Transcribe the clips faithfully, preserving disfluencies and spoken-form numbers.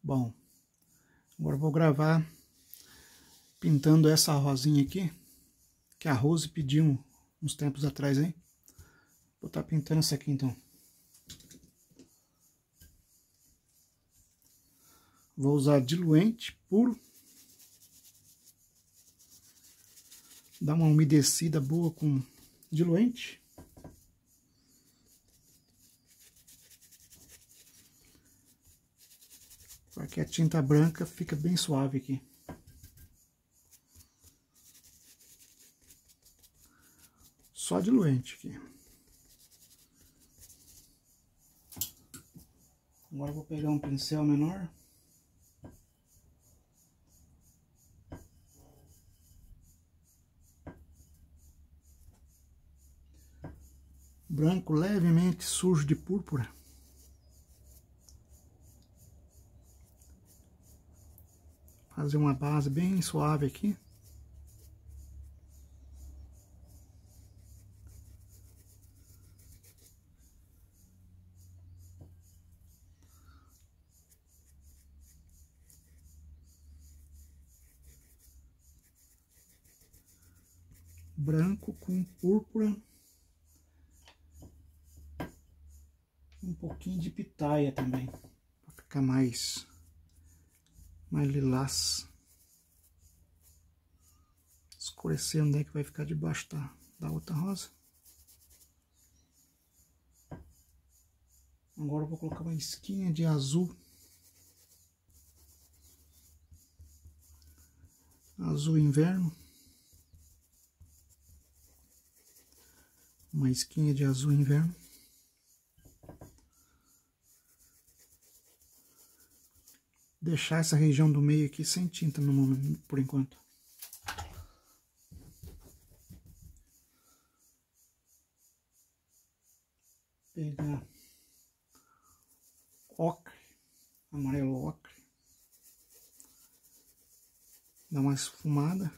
Bom, agora eu vou gravar pintando essa rosinha aqui, que a Rose pediu uns tempos atrás, hein? Vou estar pintando essa aqui então. Vou usar diluente puro. Dar uma umedecida boa com diluente. Para que a tinta branca fica bem suave aqui. Só diluente aqui. Agora eu vou pegar um pincel menor. Branco levemente sujo de púrpura. Fazer uma base bem suave aqui. Branco com púrpura. Um pouquinho de pitaia também, para ficar mais, mais lilás. Escurecer onde é que vai ficar debaixo da, da outra rosa. Agora eu vou colocar uma esquinha de azul. Azul inverno. Uma esquinha de azul inverno. Deixar essa região do meio aqui sem tinta no momento, por enquanto. Pegar ocre, amarelo ocre. Dar uma esfumada.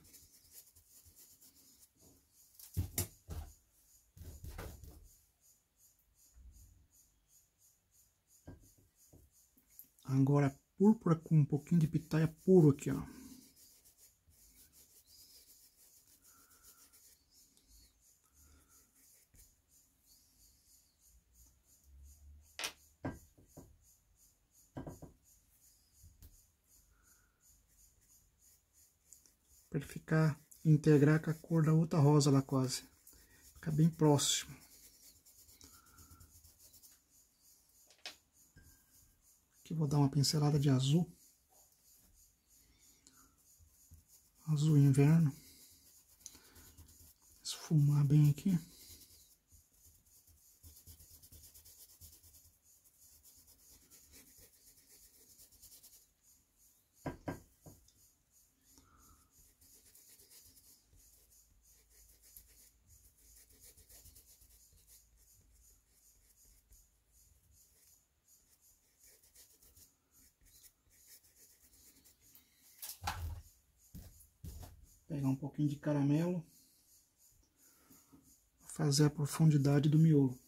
Agora púrpura com um pouquinho de pitaia puro aqui, ó. Para ele ficar, integrar com a cor da outra rosa lá quase. Ficar bem próximo. Aqui vou dar uma pincelada de azul. Azul inverno. Esfumar bem aqui. Pegar um pouquinho de caramelo. Fazer a profundidade do miolo.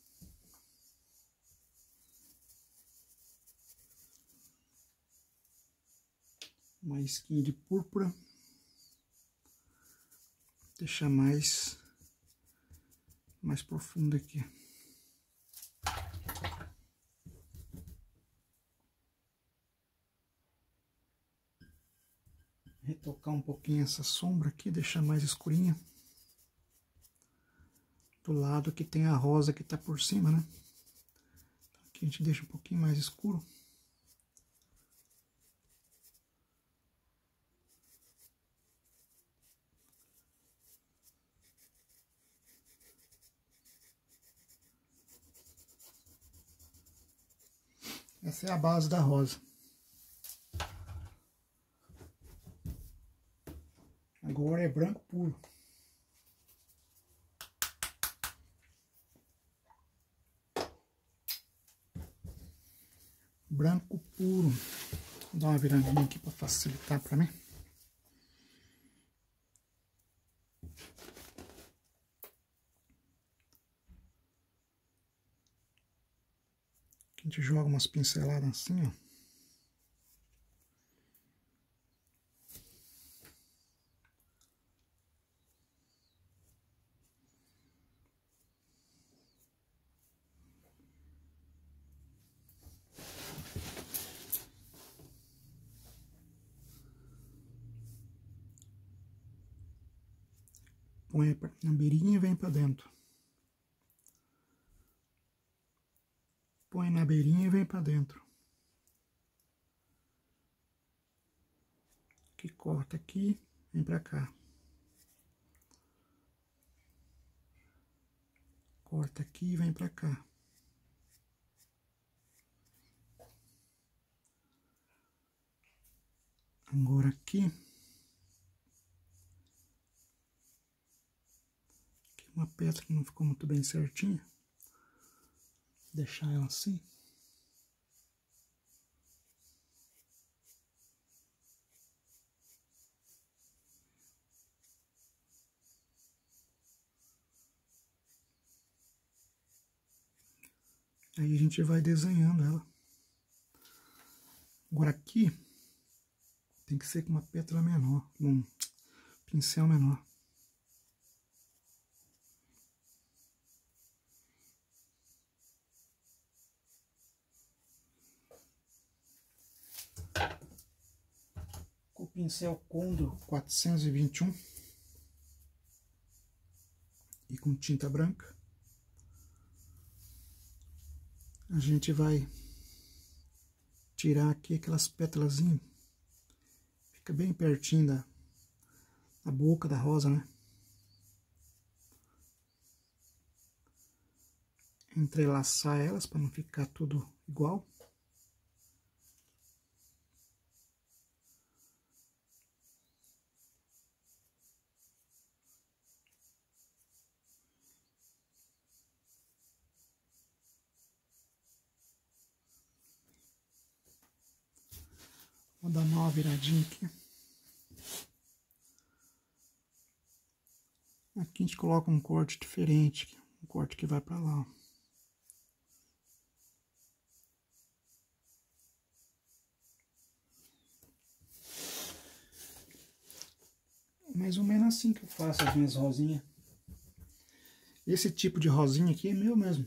Uma esquinha de púrpura. Deixar mais, mais profundo aqui. Retocar um pouquinho essa sombra aqui, deixar mais escurinha. Do lado que tem a rosa que tá por cima, né? Aqui a gente deixa um pouquinho mais escuro. Essa é a base da rosa. Agora é branco puro. Branco puro. Vou dar uma viradinha aqui para facilitar para mim. A gente joga umas pinceladas assim, ó. põe na beirinha e vem pra dentro. Põe na beirinha e vem pra dentro. Que corta aqui, vem pra cá. Corta aqui e vem pra cá. Agora aqui. Aqui uma peça que não ficou muito bem certinha. Vou deixar ela assim. Aí a gente vai desenhando ela. Agora aqui tem que ser com uma pétala menor, um pincel menor. Com o pincel Condor quatrocentos e vinte e um e com tinta branca, a gente vai tirar aqui aquelas pétalazinhas, fica bem pertinho da, da boca da rosa, né? Entrelaçar elas para não ficar tudo igual. Vou dar uma viradinha aqui. Aqui a gente coloca um corte diferente, um corte que vai para lá, ó. Mais ou menos assim que eu faço as minhas rosinhas. Esse tipo de rosinha aqui é meu mesmo.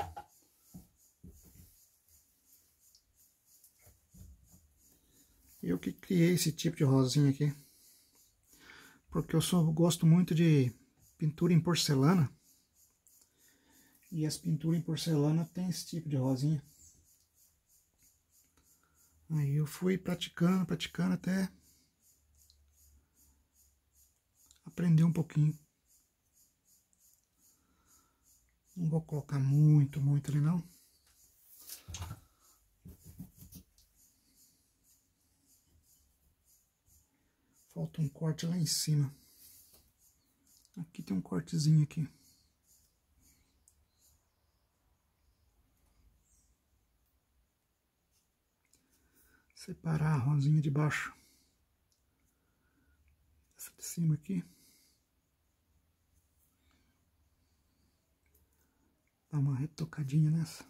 Eu que criei esse tipo de rosinha aqui. Porque eu só gosto muito de pintura em porcelana. E as pinturas em porcelana tem esse tipo de rosinha. Aí eu fui praticando, praticando até aprender um pouquinho. Não vou colocar muito, muito ali não. Falta um corte lá em cima. Aqui tem um cortezinho aqui. Separar a rosinha de baixo. Essa de cima aqui. Dá uma retocadinha nessa.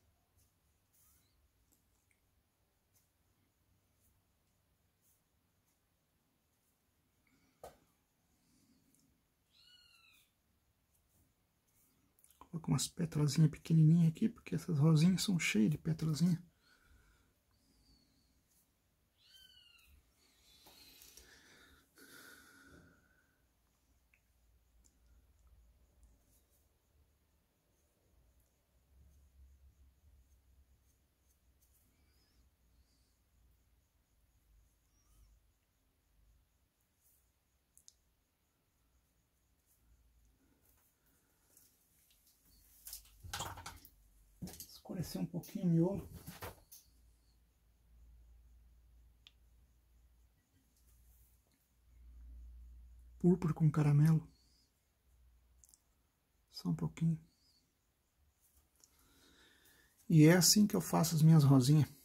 Coloco umas pétalazinhas pequenininhas aqui, porque essas rosinhas são cheias de pétalazinhas. Escurecer um pouquinho o miolo. Púrpura com caramelo. Só um pouquinho. E é assim que eu faço as minhas rosinhas.